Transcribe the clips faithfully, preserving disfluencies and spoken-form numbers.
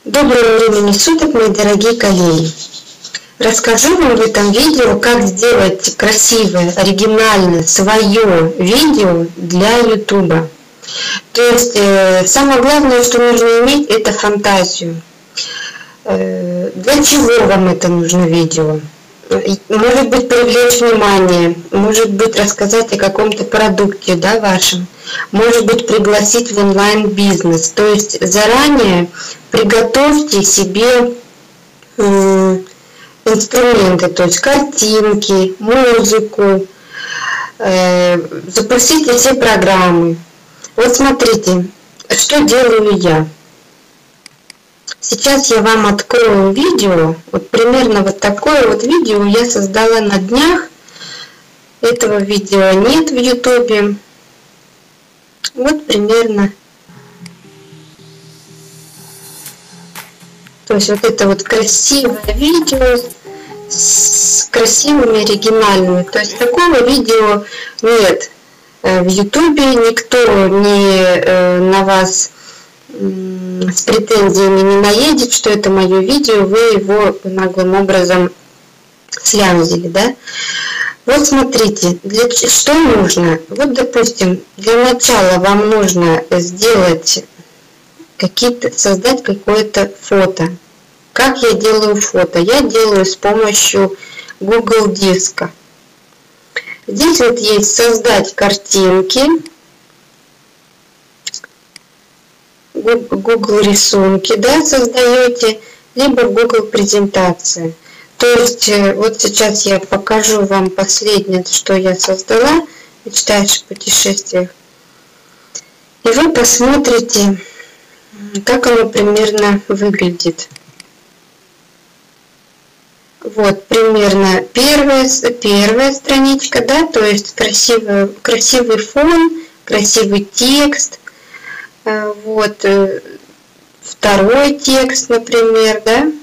Доброго времени суток, мои дорогие коллеги! Расскажу вам в этом видео, как сделать красивое, оригинальное, свое видео для YouTube. То есть, э, самое главное, что нужно иметь, это фантазию. Э, для чего вам это нужно видео? Может быть, привлечь внимание, может быть, рассказать о каком-то продукте, да, вашем, может быть, пригласить в онлайн-бизнес. То есть заранее приготовьте себе э, инструменты, то есть картинки, музыку, э, запустите все программы. Вот смотрите, что делаю я. Сейчас я вам открою видео, вот примерно вот такое вот видео я создала на днях. Этого видео нет в YouTube. Вот примерно. То есть вот это вот красивое видео с красивыми оригинальными. То есть такого видео нет в YouTube. Никто не на вас с претензиями не наедет, что это мое видео, вы его наглым образом слямзили, да? Вот смотрите, для, что нужно? Вот, допустим, для начала вам нужно сделать какие-то, создать какое-то фото. Как я делаю фото? Я делаю с помощью Google Диска. Здесь вот есть создать картинки, Google рисунки, да, создаете, либо Google презентации. То есть вот сейчас я покажу вам последнее, что я создала, мечтаешь о путешествиях. И вы посмотрите, как оно примерно выглядит. Вот примерно первая, первая страничка, да, то есть красивый, красивый фон, красивый текст. Вот второй текст, например, да,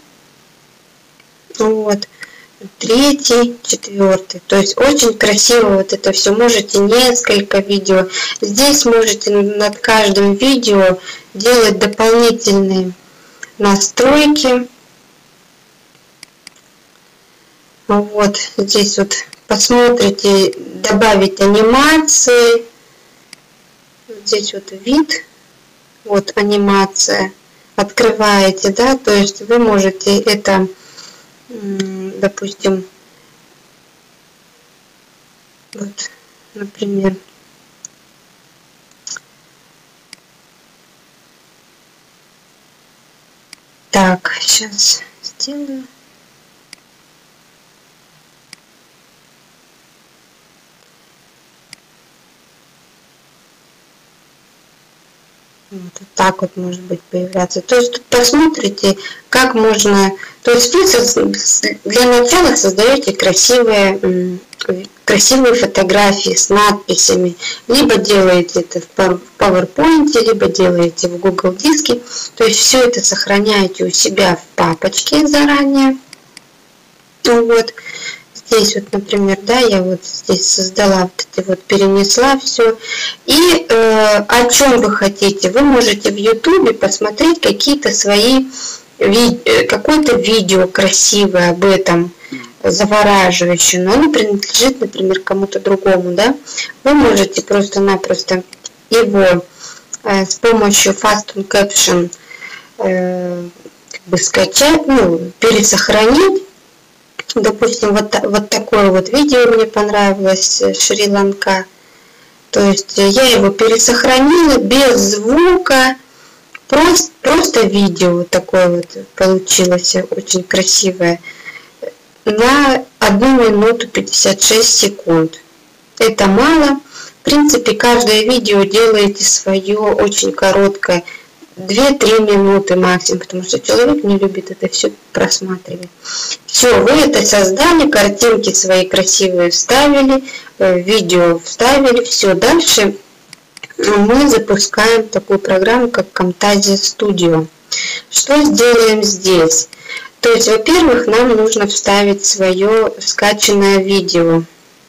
вот третий, четвертый. То есть очень красиво вот это все. Можете несколько видео. Здесь можете над каждым видео делать дополнительные настройки. Вот здесь вот посмотрите, добавить анимации. Здесь вот вид. Вот анимация, открываете, да, то есть вы можете это, допустим, вот, например, так, сейчас сделаю. Вот так вот может быть появляться. То есть тут посмотрите, как можно. То есть вы для начала создаете красивые, красивые фотографии с надписями. Либо делаете это в PowerPoint, либо делаете в Google Диске. То есть все это сохраняете у себя в папочке заранее. Вот. Здесь вот, например, да, я вот здесь создала, вот эти вот перенесла все. И э, о чем вы хотите? Вы можете в YouTube посмотреть какие-то свои, ви, какое-то видео красивое об этом, завораживающее, но оно принадлежит, например, кому-то другому, да. Вы можете просто-напросто его э, с помощью Fast Caption э, как бы скачать, ну, пересохранить. Допустим, вот, вот такое вот видео мне понравилось, Шри-Ланка. То есть я его пересохранила без звука, просто, просто видео такое вот получилось, очень красивое, на одну минуту пятьдесят шесть секунд. Это мало. В принципе, каждое видео делаете свое, очень короткое, две-три минуты максимум, потому что человек не любит это все просматривать. Все, вы это создали, картинки свои красивые вставили, видео вставили, все. Дальше мы запускаем такую программу, как Camtasia Studio. Что сделаем здесь? То есть, во-первых, нам нужно вставить свое скачанное видео.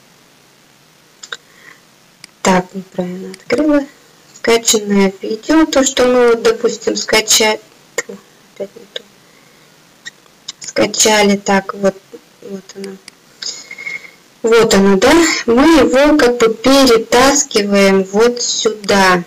Так, неправильно открыла. Скачанное видео, то, что мы, вот, допустим, скачать, опять не то. Скачали, так, вот, вот оно. Вот оно, да? Мы его как бы перетаскиваем вот сюда.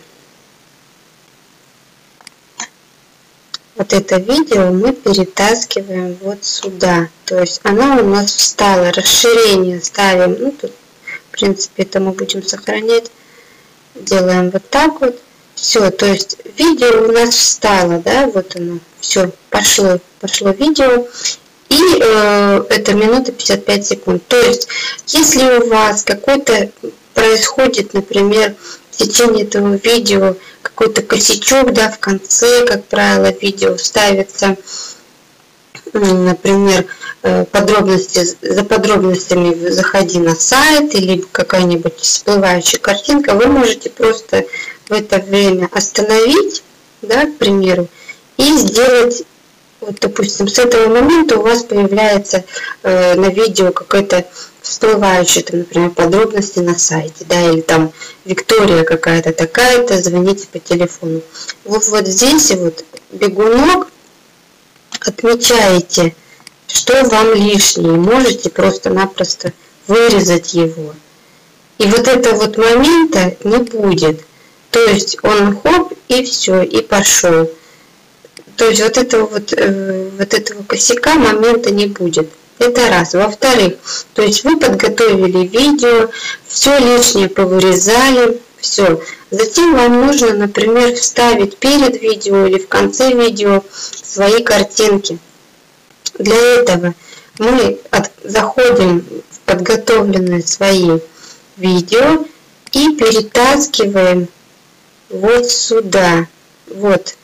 Вот это видео мы перетаскиваем вот сюда. То есть оно у нас встало. Расширение ставим. Ну, тут, в принципе, это мы будем сохранять. Делаем вот так вот. Все, то есть видео у нас встало, да? Вот оно. Все, пошло, пошло видео. И э, это минута пятьдесят пять секунд. То есть, если у вас какой-то происходит, например, в течение этого видео какой-то косячок, да, в конце, как правило, видео ставится, например, подробности, за подробностями заходи на сайт или какая-нибудь всплывающая картинка, вы можете просто в это время остановить, да, к примеру, и сделать, вот, допустим, с этого момента у вас появляется э, на видео какой-то всплывающие, там, например, подробности на сайте, да, или там Виктория какая-то такая-то, звоните по телефону. Вот, вот здесь вот бегунок отмечаете, что вам лишнее, можете просто-напросто вырезать его. И вот этого вот момента не будет. То есть он хоп, и все, и пошел. То есть вот этого вот, э, вот этого косяка момента не будет. Это раз. Во-вторых, то есть вы подготовили видео, все лишнее повырезали, все. Затем вам нужно, например, вставить перед видео или в конце видео свои картинки. Для этого мы от, заходим в подготовленные свои видео и перетаскиваем вот сюда. Вот.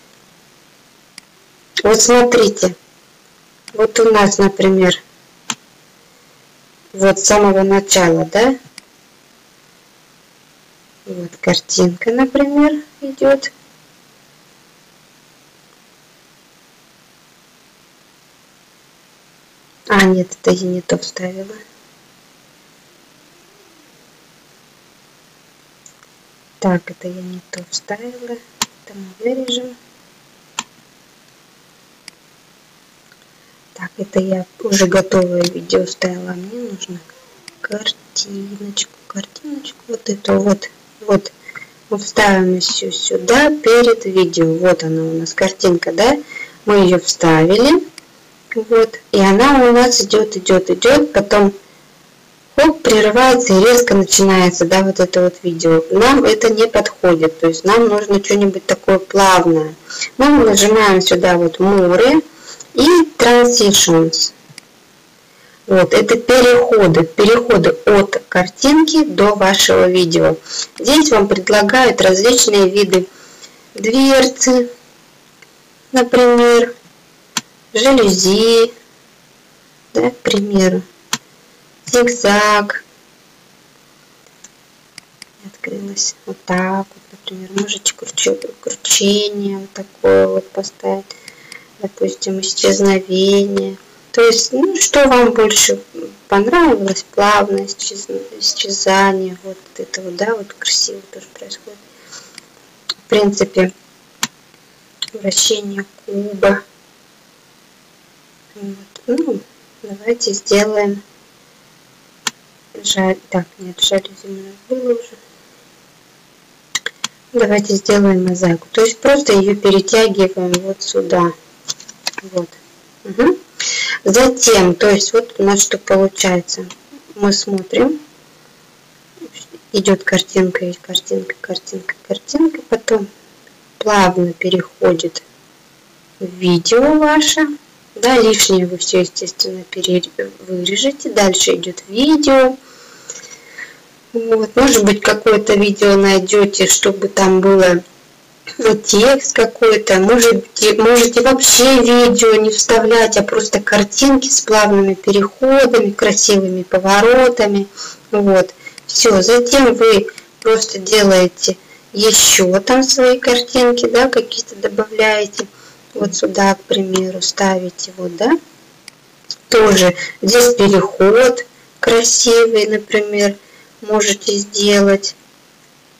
Вот смотрите. Вот у нас, например, вот с самого начала, да? Вот картинка, например, идет. А, нет, это я не то вставила. Так, это я не то вставила. Это мы вырежем. Так, это я уже готовое видео вставила. Мне нужно картиночку, картиночку, вот эту вот, вот. Мы вставим ее сюда перед видео. Вот она у нас картинка, да? Мы ее вставили. Вот. И она у нас идет, идет, идет. Потом хоп, прерывается и резко начинается, да, вот это вот видео. Нам это не подходит. То есть нам нужно что-нибудь такое плавное. Мы нажимаем сюда вот More и Transitions. Вот, это переходы, переходы от картинки до вашего видео. Здесь вам предлагают различные виды дверцы, например, жалюзи, да, к примеру, зигзаг. Открылась вот так вот, например, можете кручение вот такое вот поставить. Допустим, исчезновение. То есть, ну, что вам больше понравилось, плавное исчезание, вот это вот, да, вот красиво тоже происходит. В принципе, вращение куба. Вот. Ну, давайте сделаем жаль, так, нет, жалюзи у меня было уже. Давайте сделаем мозаику. То есть просто ее перетягиваем вот сюда. Вот. Угу. Затем, то есть вот у нас что получается. Мы смотрим. Идет картинка, и картинка, картинка, картинка. Потом плавно переходит в видео ваше. Да, лишнее вы все, естественно, вырежете. Дальше идет видео. Вот. Может быть, какое-то видео найдете, чтобы там было текст какой-то, можете, можете вообще видео не вставлять, а просто картинки с плавными переходами, красивыми поворотами. Вот. Все, затем вы просто делаете еще там свои картинки, да, какие-то добавляете. Вот сюда, к примеру, ставите вот, да. Тоже здесь переход красивый, например, можете сделать.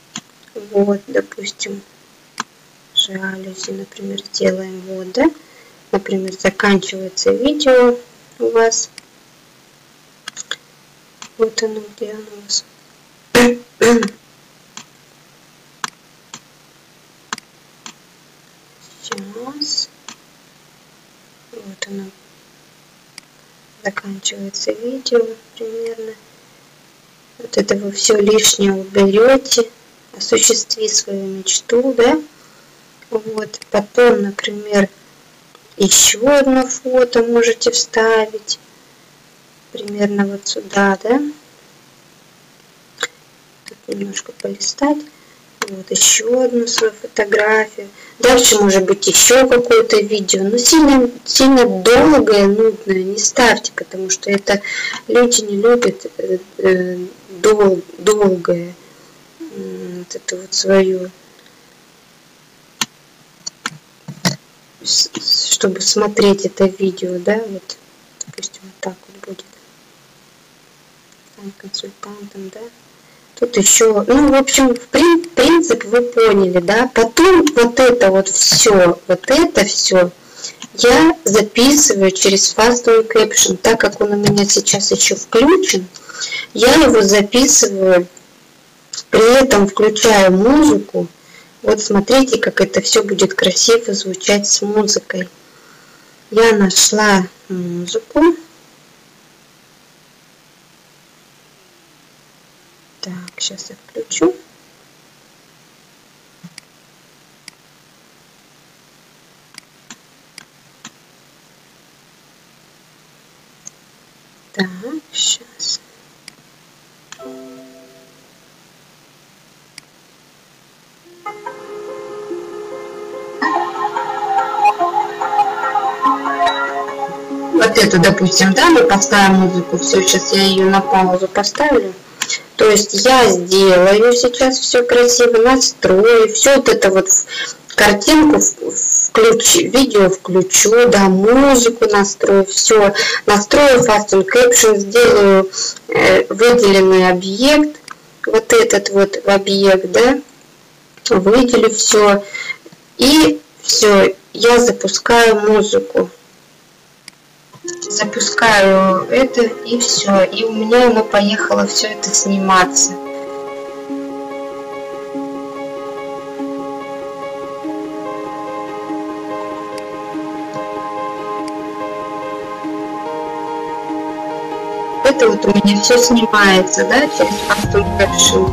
Вот, допустим, жалюзи, например, сделаем вот, да. например, заканчивается видео у вас. Вот оно, где оно у вас. Сейчас. Вот оно. Заканчивается видео примерно. Вот это вы все лишнее уберете. Осуществи свою мечту, да? Вот. Потом, например, еще одно фото можете вставить. Примерно вот сюда, да? Тут немножко полистать. Вот еще одну свою фотографию. Дальше может быть еще какое-то видео. Но сильно, сильно долгое, нудное не ставьте, потому что это люди не любят э, э, дол, долгое. Вот это вот свое. Чтобы смотреть это видео, да, вот, допустим, вот так вот будет. Стань консультантом, да. Тут еще, ну, в общем, в принципе, вы поняли, да. Потом вот это вот все, вот это все я записываю через Fastone Caption, так как он у меня сейчас еще включен, я его записываю, при этом включаю музыку. Вот смотрите, как это все будет красиво звучать с музыкой. Я нашла музыку. Так, сейчас я включу. Так, сейчас. Вот эту, допустим, да, мы поставим музыку. Все, сейчас я ее на паузу поставлю. То есть я сделаю сейчас все красиво, настрою, все вот это вот картинку включу, видео включу, да, музыку настрою, все, настрою Fastone Caption, сделаю э, выделенный объект, вот этот вот объект, да, выделю все, и все, я запускаю музыку. Запускаю это, и все, и у меня оно поехало все это сниматься. Это вот у меня все снимается, да, через Fastone Caption.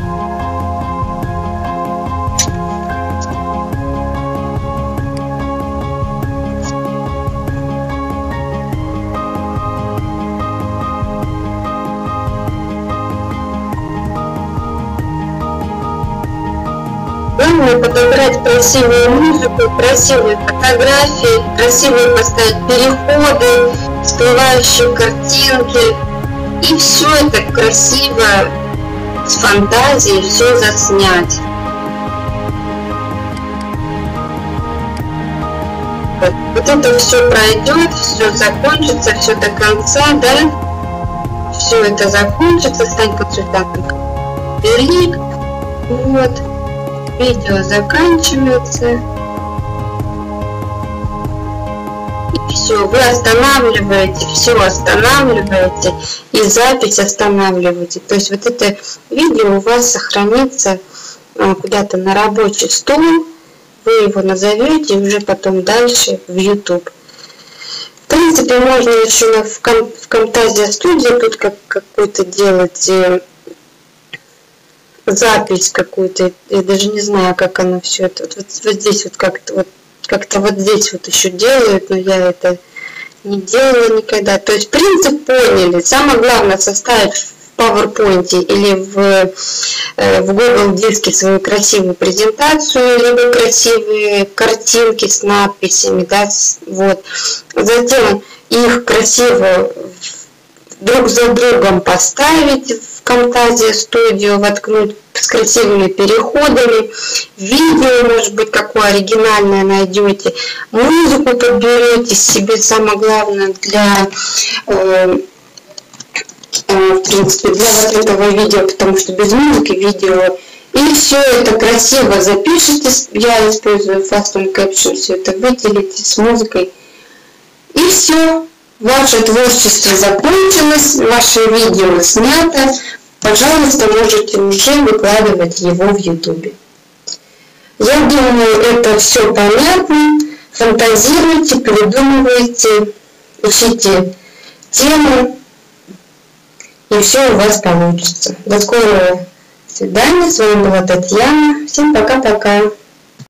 Главное подобрать красивую музыку, красивые фотографии, красивые поставить переходы, всплывающие картинки. И все это красиво, с фантазией, все заснять. Вот, вот это все пройдет, все закончится, все до конца, да? Все это закончится, стань консультантом. Бери, вот. Видео заканчивается. И все, вы останавливаете, все останавливаете, и запись останавливаете. То есть вот это видео у вас сохранится куда-то на рабочий стол, вы его назовете, и уже потом дальше в YouTube. В принципе, можно еще в Camtasia Studio тут как какой-то делать запись какую-то, я даже не знаю, как оно все это, вот, вот, вот здесь вот как-то вот, как-то вот здесь вот еще делают, но я это не делала никогда. То есть принцип поняли. Самое главное составить в PowerPoint или в, в Google диске свою красивую презентацию, либо красивые картинки с надписями, да, вот. Затем их красиво друг за другом поставить в Camtasia Studio, воткнуть с красивыми переходами, видео, может быть, какое оригинальное найдете, музыку подберете себе, самое главное, для, э, э, в принципе, для вот этого видео, потому что без музыки видео, и все это красиво запишите, я использую Fastone Caption, все это выделите с музыкой, И все. Ваше творчество закончилось, ваше видео снято. Пожалуйста, можете уже выкладывать его в ютубе. Я думаю, это все понятно. Фантазируйте, придумывайте, ищите темы, и все у вас получится. До скорого свидания. С вами была Татьяна. Всем пока-пока.